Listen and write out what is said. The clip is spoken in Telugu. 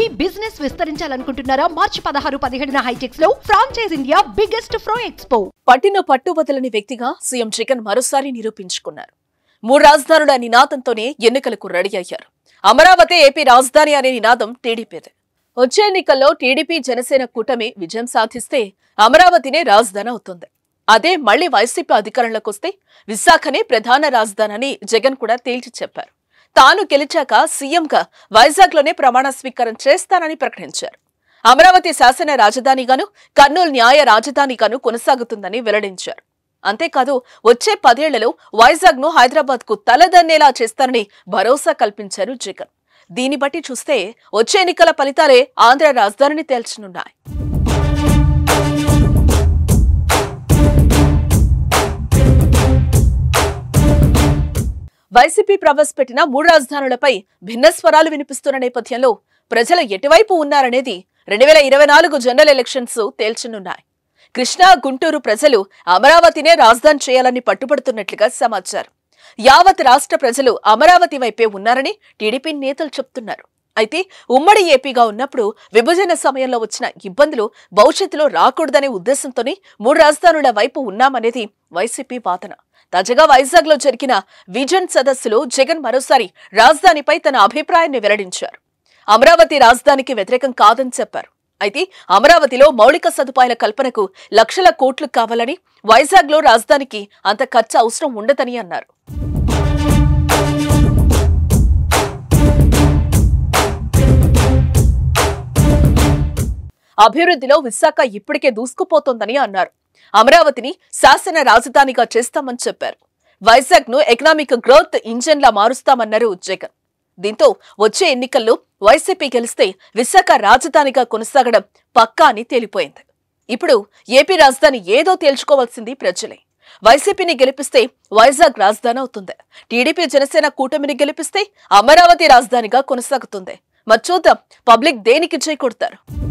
మీ బిజినెస్ విస్తరించాలనుకుంటున్నారా? మార్చి 16-17న హైటెక్స్ లో franchise India biggest pro expo. పట్టిన పట్టు వదలని వ్యక్తిగా సీఎం జగన్ మరోసారి నిరూపించుకున్నారు. 3 రాజధానుల నినాదంతోనే ఎన్నికలకు రెడీ అయ్యారు. అమరావతి ఏపీ రాజధాని అనే నినాదం టీడీపీదే. వచ్చే ఎన్నికల్లో టీడీపీ జనసేన కూటమి విజయం సాధిస్తే అమరావతినే రాజధాని అవుతుంది. అదే మళ్లీ వైసీపీ అధికారంలోకి వస్తే విశాఖనే ప్రధాన రాజధాని జగన్ కూడా తేల్చి చెప్పారు. తాను గెలిచాక సీఎంగా వైజాగ్లోనే ప్రమాణ స్వీకారం చేస్తానని ప్రకటించారు. అమరావతి శాసన రాజధానిగాను, కర్నూలు న్యాయ రాజధానిగాను కొనసాగుతుందని వెల్లడించారు. అంతేకాదు వచ్చే 10 ఏళ్లలో వైజాగ్ను హైదరాబాద్కు తలదన్నేలా చేస్తారని భరోసా కల్పించారు జగన్. దీన్ని బట్టి చూస్తే వచ్చే ఎన్నికల ఫలితాలే ఆంధ్ర రాజధానిని తేల్చనున్నాయి. వైసీపీ ప్రవేశపెట్టిన 3 రాజధానులపై భిన్న స్వరాలు వినిపిస్తున్న నేపథ్యంలో ప్రజలు ఎటువైపు ఉన్నారనేది 2024 జనరల్ ఎలక్షన్స్ తేల్చనున్నాయి. కృష్ణా, గుంటూరు ప్రజలు అమరావతినే రాజధాని చేయాలని పట్టుబడుతున్నట్లుగా సమాచారం. యావత్ రాష్ట్ర ప్రజలు అమరావతి వైపే ఉన్నారని టీడీపీ నేతలు చెప్తున్నారు. అయితే ఉమ్మడి ఏపీగా ఉన్నప్పుడు విభజన సమయంలో వచ్చిన ఇబ్బందులు భవిష్యత్తులో రాకూడదనే ఉద్దేశంతోనే 3 రాజధానుల వైపు ఉన్నామనేది వైసీపీ వాదన. తాజాగా వైజాగ్ లో జరిగిన విజన్ సదస్సులో జగన్ మరోసారి రాజధానిపై తన అభిప్రాయాన్ని వెల్లడించారు. అమరావతి రాజధానికి వ్యతిరేకం కాదని చెప్పారు. అయితే అమరావతిలో మౌలిక సదుపాయాల కల్పనకు లక్షల కోట్లు కావాలని, వైజాగ్ లో రాజధానికి అంత ఖర్చు అవసరం ఉండదని అన్నారు. అభివృద్ధిలో విశాఖ ఇప్పటికే దూసుకుపోతోందని అన్నారు. అమరావతిని శాసన రాజధానిగా చేస్తామని చెప్పారు. వైజాగ్ ను ఎకనామిక్ గ్రోత్ ఇంజన్ లా మారుస్తామన్నారు జగన్. దీంతో వచ్చే ఎన్నికల్లో వైసీపీ గెలిస్తే విశాఖ రాజధానిగా కొనసాగడం పక్కా అని తేలిపోయింది. ఇప్పుడు ఏపీ రాజధాని ఏదో తేల్చుకోవాల్సింది ప్రజలే. వైసీపీని గెలిపిస్తే వైజాగ్ రాజధాని అవుతుంది. టీడీపీ జనసేన కూటమిని గెలిపిస్తే అమరావతి రాజధానిగా కొనసాగుతుంది. మరి చూద్దాం పబ్లిక్ దేనికి జై కొడతారు.